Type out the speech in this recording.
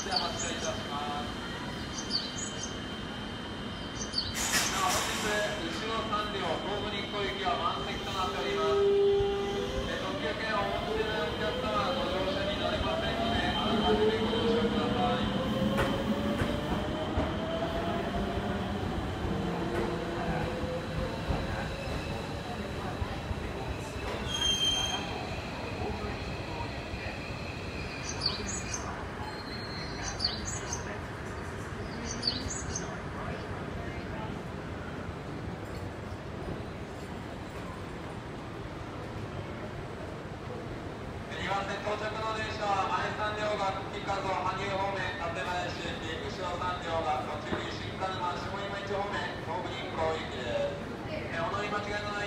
して発車いたします。本日、後ろ3両、東武日光行きは満席となっております。特急券をお持ちでないお客様はご乗車になれませんので、あらかじめご了承ください。2番線到着の電車は前3両が久喜和夫羽生方面館林駅、後ろ3両が栃木新鹿沼下今市方面東武日光行きです。お乗り間違いのない